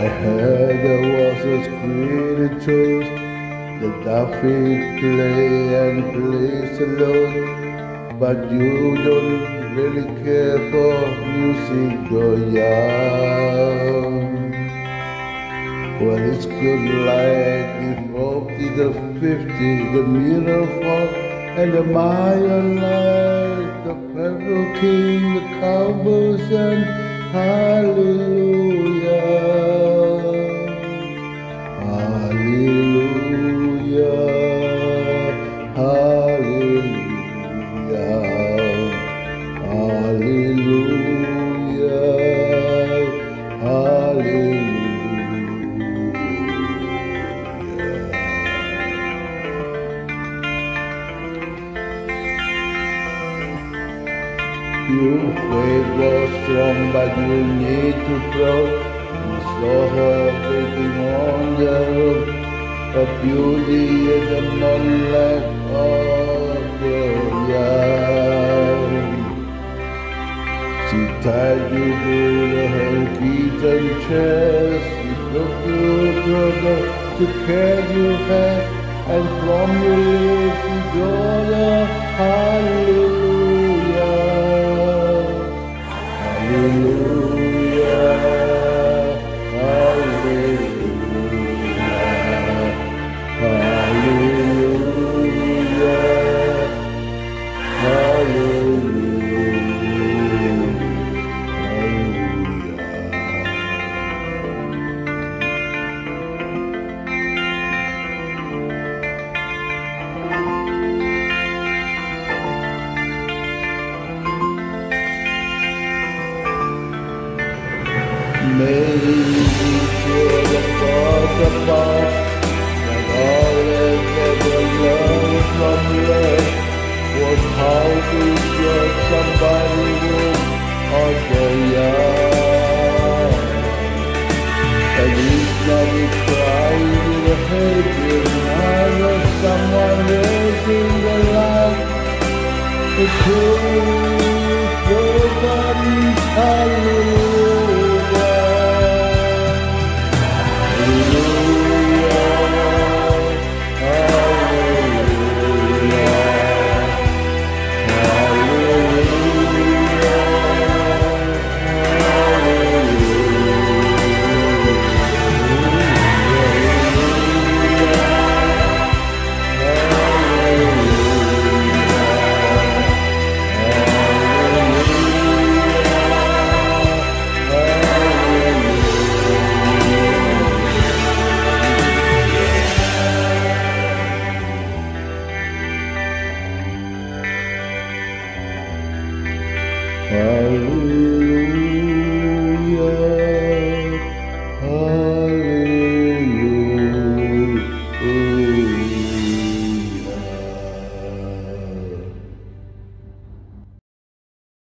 I heard there was a created toast that David play and plays alone, but you don't really care for music, do ya? Well, it's good like the 40, the 50, the mirror fall, and the Mayan light, the Pharaoh King, the cowboys, and hallelujah, hallelujah, hallelujah, hallelujah, hallelujah. Your faith was strong, but you need to grow. You saw her waiting on the road, a beauty in the moonlight of the young. She tied you to her kitchen chest. She took you to the to care you had, and from your lips she drew the hallelujah. Hallelujah, hallelujah, hallelujah, maybe you should have thought about that all that ever learned from love was how to judge somebody with or the young. And each night you cry in the head, behind of someone raising the light. The truth, nobody, hallelujah. Hallelujah.